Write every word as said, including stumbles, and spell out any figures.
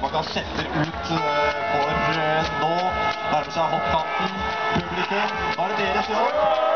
Man setter ut for nå. Nærmer seg hoppkanten. Publikum, hva er det dere ser?